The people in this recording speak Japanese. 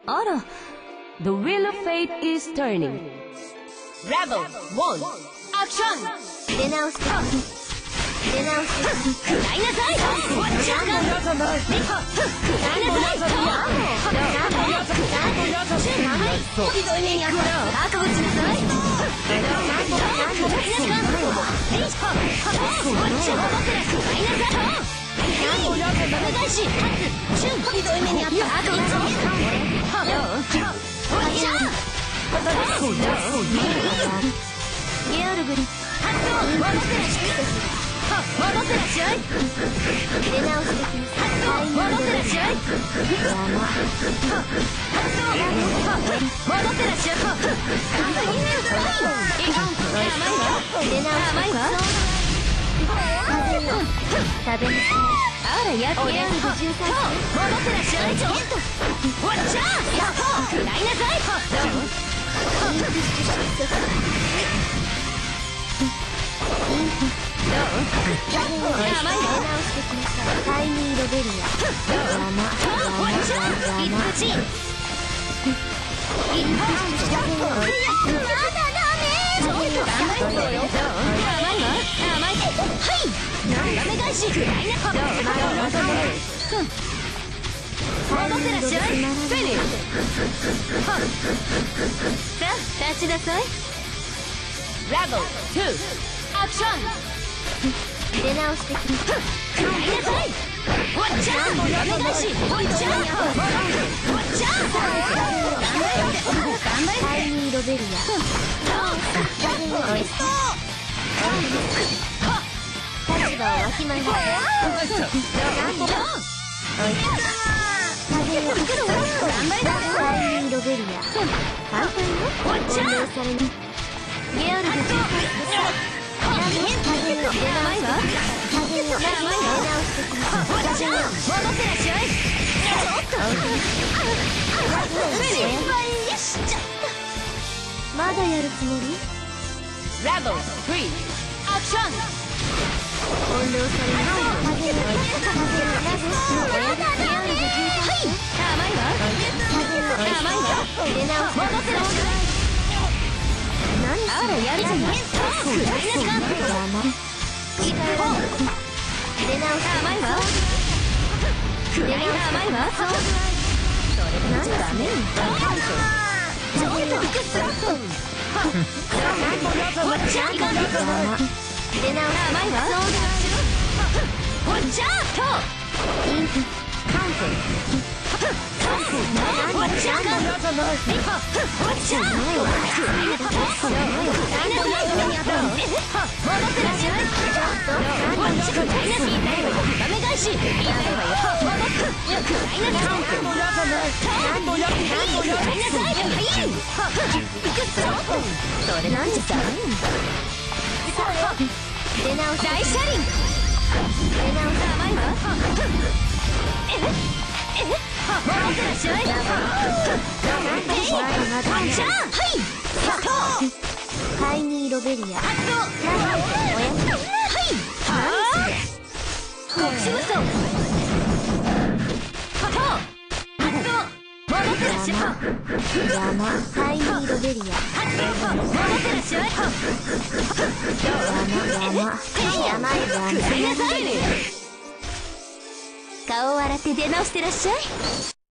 あら、The wheel of fate is turning. Rebel 1 action. 出直して出直して食らいなさい。こっちゃんが食らいなさい。ひどい目にあった。赤打ちなさい。こっちゃんが僕ら食らいなさい。お願いし、ひどい目にあった。赤打ち。こっちゃん。 ゲアルグリ戻ってらっしゃい。 出直してきます戻ってらっしゃい。戻ってらっしゃい。甘いわ。 食べますあら、やってやる。戻ってらっしゃい。わっちゃ食らいなさい。 タイニーロベリア立ちなさい。ラボ2アクション。 出直してきます食らいなさい。わっちゃお願いし。わっちゃわっちゃタイニーロベリア立場をわきまえますタイニーロベリア簡単よわっちゃゲアルグまだやるつもり？ ラボ3アクション。 翻弄されないあら、やるじゃない。大車輪。 タイニーロベリアタイニーロベリア顔を洗って出直してらっしゃい。